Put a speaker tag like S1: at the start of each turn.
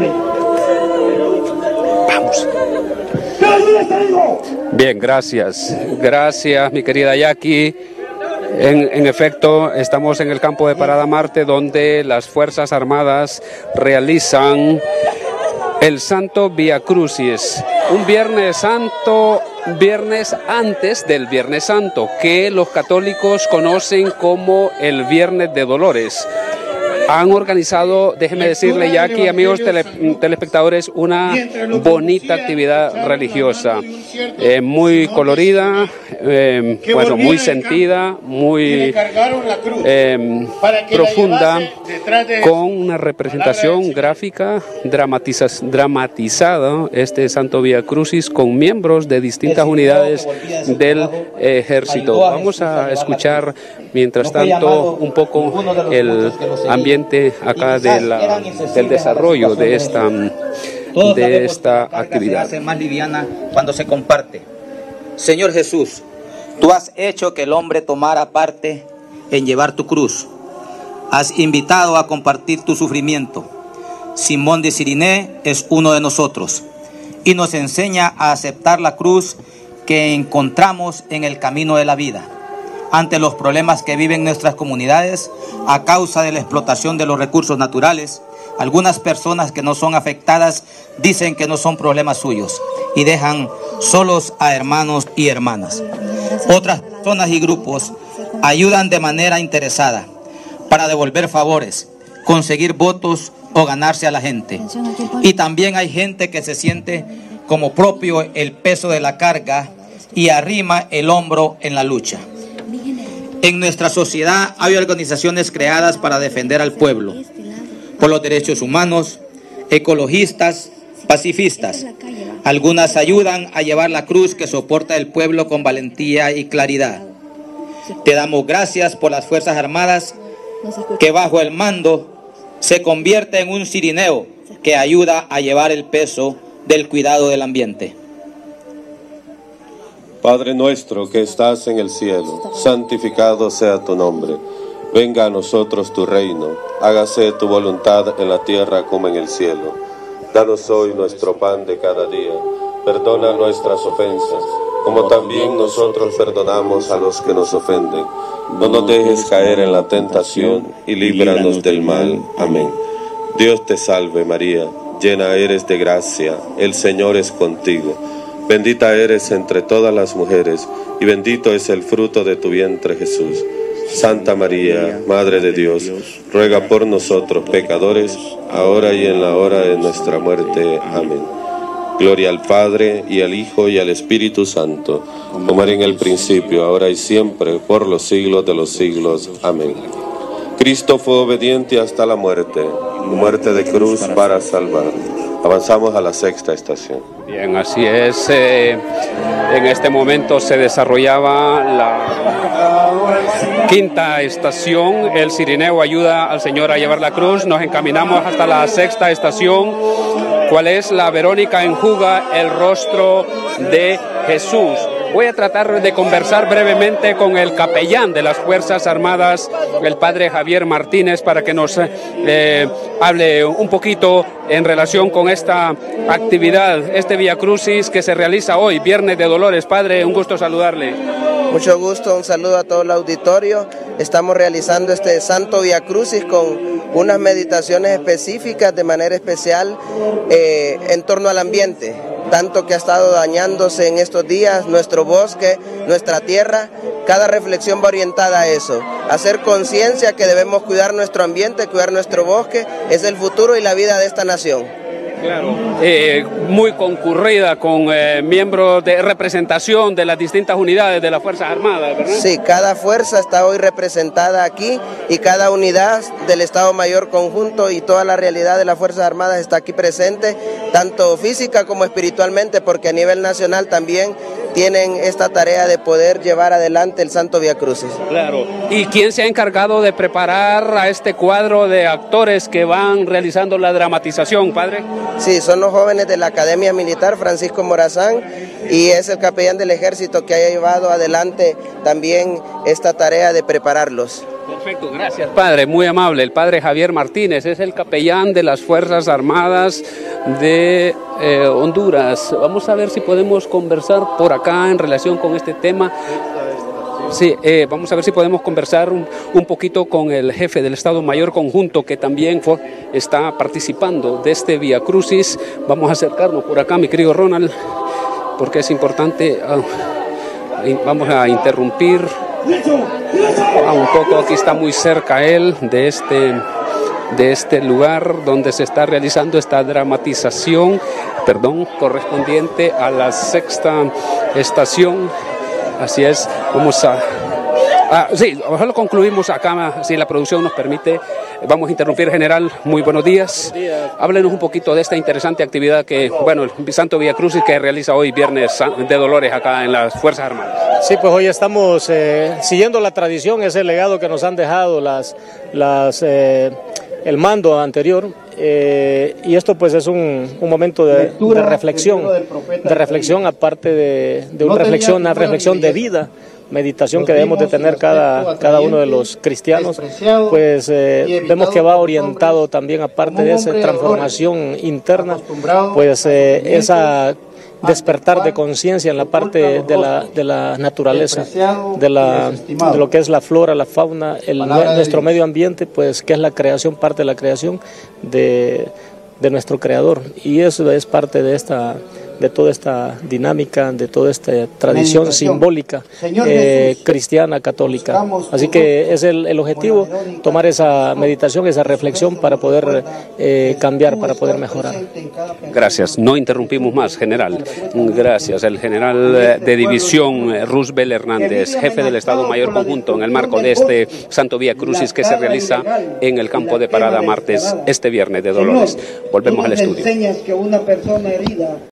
S1: Vamos. Bien, gracias. Gracias, mi querida Jackie. En efecto, estamos en el campo de Parada Marte, donde las Fuerzas Armadas realizan el Santo Vía Crucis, un Viernes Santo, viernes antes del Viernes Santo, que los católicos conocen como el Viernes de Dolores. Han organizado, déjenme decirle ya aquí, amigos telespectadores, una bonita actividad religiosa, muy colorida, bueno, muy sentida, muy profunda, con una representación gráfica dramatizada, este Santo Vía Crucis, con miembros de distintas unidades del ejército. Vamos a escuchar, mientras tanto, un poco el ambiente acá del desarrollo de esta actividad.
S2: Se hace más liviana cuando se comparte. Señor Jesús, tú has hecho que el hombre tomara parte en llevar tu cruz. Has invitado a compartir tu sufrimiento. Simón de Cirené es uno de nosotros y nos enseña a aceptar la cruz que encontramos en el camino de la vida. Ante los problemas que viven nuestras comunidades a causa de la explotación de los recursos naturales, algunas personas que no son afectadas dicen que no son problemas suyos y dejan solos a hermanos y hermanas. Otras personas y grupos ayudan de manera interesada para devolver favores, conseguir votos o ganarse a la gente. Y también hay gente que se siente como propio el peso de la carga y arrima el hombro en la lucha. En nuestra sociedad hay organizaciones creadas para defender al pueblo, por los derechos humanos, ecologistas, pacifistas. Algunas ayudan a llevar la cruz que soporta el pueblo con valentía y claridad. Te damos gracias por las Fuerzas Armadas que bajo el mando se convierte en un cirineo que ayuda a llevar el peso del cuidado del ambiente.
S3: Padre nuestro que estás en el cielo, santificado sea tu nombre. Venga a nosotros tu reino, hágase tu voluntad en la tierra como en el cielo. Danos hoy nuestro pan de cada día, perdona nuestras ofensas, como también nosotros perdonamos a los que nos ofenden. No nos dejes caer en la tentación y líbranos del mal. Amén. Dios te salve María, llena eres de gracia, el Señor es contigo. Bendita eres entre todas las mujeres, y bendito es el fruto de tu vientre, Jesús. Santa María, Madre de Dios, ruega por nosotros pecadores, ahora y en la hora de nuestra muerte. Amén. Gloria al Padre, y al Hijo, y al Espíritu Santo, como era en el principio, ahora y siempre, por los siglos de los siglos. Amén. Cristo fue obediente hasta la muerte de cruz para salvar. Avanzamos a la sexta estación.
S1: Bien, así es. En este momento se desarrollaba la quinta estación. El cirineo ayuda al Señor a llevar la cruz. Nos encaminamos hasta la sexta estación. ¿Cuál es? La Verónica enjuga el rostro de Jesús. Voy a tratar de conversar brevemente con el capellán de las Fuerzas Armadas, el padre Javier Martínez, para que nos hable un poquito en relación con esta actividad, este Vía Crucis que se realiza hoy, Viernes de Dolores. Padre, un gusto saludarle.
S4: Mucho gusto, un saludo a todo el auditorio. Estamos realizando este Santo Vía Crucis con unas meditaciones específicas de manera especial en torno al ambiente, tanto que ha estado dañándose en estos días nuestro bosque, nuestra tierra. Cada reflexión va orientada a eso, a hacer conciencia que debemos cuidar nuestro ambiente, cuidar nuestro bosque, es el futuro y la vida de esta nación.
S1: Claro, muy concurrida con miembros de representación de las distintas unidades de las Fuerzas Armadas, ¿verdad?
S4: Sí, cada fuerza está hoy representada aquí y cada unidad del Estado Mayor Conjunto y toda la realidad de las Fuerzas Armadas está aquí presente, tanto física como espiritualmente, porque a nivel nacional también tienen esta tarea de poder llevar adelante el Santo Vía Crucis.
S1: Claro. ¿Y quién se ha encargado de preparar a este cuadro de actores que van realizando la dramatización, padre?
S4: Sí, son los jóvenes de la Academia Militar, Francisco Morazán, y es el capellán del Ejército que ha llevado adelante también esta tarea de prepararlos.
S1: Perfecto, gracias padre, muy amable. El padre Javier Martínez es el capellán de las Fuerzas Armadas de Honduras. Vamos a ver si podemos conversar por acá en relación con este tema. Sí, vamos a ver si podemos conversar un poquito con el jefe del Estado Mayor Conjunto, que también está participando de este Vía Crucis. Vamos a acercarnos por acá, mi querido Ronald, porque es importante. Vamos a interrumpir un poco. Aquí está muy cerca él de este lugar donde se está realizando esta dramatización, correspondiente a la 6ª estación. Así es, vamos a... sí, ojalá concluimos acá, si la producción nos permite. Vamos a interrumpir, general. Muy buenos días. Buenos días. Háblenos un poquito de esta interesante actividad que, bueno, el Santo Vía Crucis que realiza hoy, Viernes de Dolores, acá en las Fuerzas Armadas.
S5: Sí, pues hoy estamos siguiendo la tradición, ese legado que nos han dejado el mando anterior. Y esto pues es un momento de reflexión, aparte de una reflexión de vida, meditación que debemos de tener cada uno de los cristianos, pues vemos que va orientado también, aparte de esa transformación interna, pues esa despertar de conciencia en la parte de la naturaleza, de lo que es la flora, la fauna, nuestro medio ambiente, pues que es la creación, parte de la creación de nuestro Creador, y eso es parte de toda esta dinámica, de toda esta tradición simbólica cristiana, católica. Así que es el objetivo, tomar esa meditación, esa reflexión para poder cambiar, para poder mejorar.
S1: Gracias, no interrumpimos más, general. Gracias, el general de división Roosevelt Hernández, jefe del Estado Mayor Conjunto, en el marco de este Santo Vía Crucis que se realiza en el campo de Parada Martes este Viernes de Dolores. Volvemos al estudio.